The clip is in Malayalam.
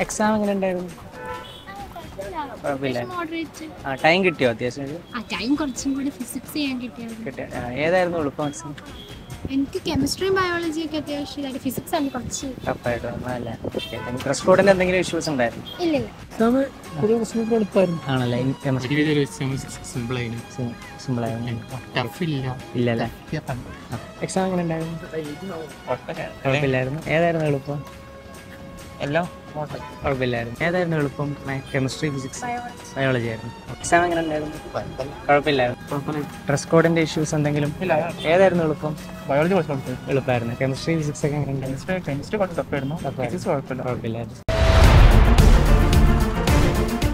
എക്സാം എങ്ങനെ ഉണ്ടായിരുന്നു? കുഴപ്പമില്ല. ടൈം കിട്ടിയോ അത്യാവശ്യം? കുറച്ചും കൂടി ഫിസിക്സ് ചെയ്യാൻ കിട്ടിയത്. ഏതായിരുന്നു എളുപ്പം എക്സാം? എനിക്ക് കെമിസ്ട്രിയും ബയോളജിയും ഒക്കെ അത്യാവശ്യം, ഫിസിക്സ് ആണ് കുറച്ച് ടഫായിട്ട് വന്നതല്ലേ? ഡ്രസ് കോഡിൽ എന്തെങ്കിലും ഇഷ്യൂസ് ഉണ്ടായിരുന്നു? ഇല്ലില്ല. ആണല്ലേ? സിമ്പിൾ ഇല്ലല്ലേ? എക്സാം എങ്ങനെ ഉണ്ടായിരുന്നു? കുഴപ്പമില്ലായിരുന്നു. ഏതായിരുന്നു എളുപ്പം? എല്ലാം കുഴപ്പമില്ലായിരുന്നു. ഏതായിരുന്നു എളുപ്പം? കെമിസ്ട്രി, ഫിസിക്സ്, ബയോളജി ആയിരുന്നു. എക്സാം എങ്ങനെ ഉണ്ടായിരുന്നു? കുഴപ്പമില്ലായിരുന്നു. ഡ്രസ് കോഡിന്റെ ഇഷ്യൂസ് എന്തെങ്കിലും? ഏതായിരുന്നു എളുപ്പം? ബയോളജി എളുപ്പമായിരുന്നു. കെമിസ്ട്രി, ഫിസിക്സ് ഒക്കെ എങ്ങനെ ഉണ്ടായിരുന്നു? കെമിസ്ട്രി കുറച്ച് ടഫായിരുന്നു. കുഴപ്പമില്ലായിരുന്നു.